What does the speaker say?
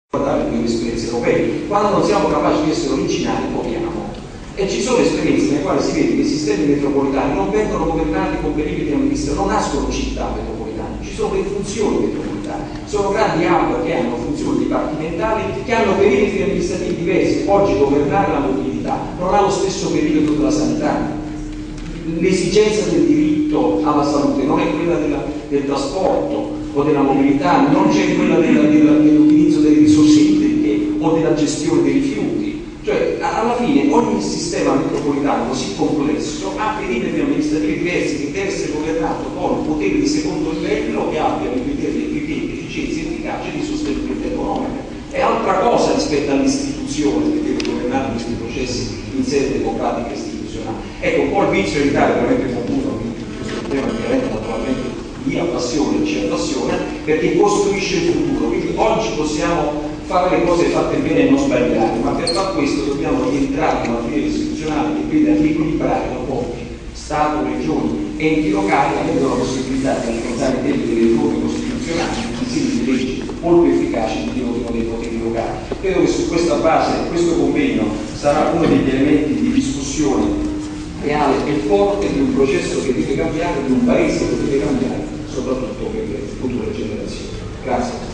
guardare le esperienze europee. Quando non siamo capaci di essere originali, copiamo. E ci sono esperienze nelle quali si vede che i sistemi metropolitani non vengono governati con perimetri amministrativi, non nascono città metropolitane, ci sono le funzioni metropolitane, sono grandi hub che hanno funzioni dipartimentali, che hanno perimetri amministrativi diversi. Oggi governare la mobilità non ha lo stesso perimetro della sanità. L'esigenza del diritto alla salute non è quella del trasporto o della mobilità, non c'è quella dell'utilizzo delle risorse idriche o della gestione dei rifiuti. Cioè, alla fine, ogni sistema metropolitano così complesso ha perimetri amministrativi diversi, che deve essere governato con poteri di secondo livello che abbiano i criteri di efficienza e efficacia di sostenibilità economica. È altra cosa rispetto all'istituzione che deve governare questi processi in sede democratica e istituzionale. Ecco, un po' il vizio dell'Italia, veramente concludo, questo tema che naturalmente mi appassiona e ci appassiona, perché costruisce il futuro. Quindi oggi possiamo fare le cose fatte bene e non sbagliare, ma per far questo dobbiamo rientrare in una filiera istituzionale che veda riequilibrare i rapporti Stato, Regioni, enti locali, avendo la possibilità di affrontare delle riforme costituzionali, disegni di legge molto efficaci di riordino dei poteri locali. Credo che su questa base questo convegno sarà uno degli elementi di discussione reale e forte di un processo che deve cambiare, di un paese che deve cambiare, soprattutto per le future generazioni. Grazie.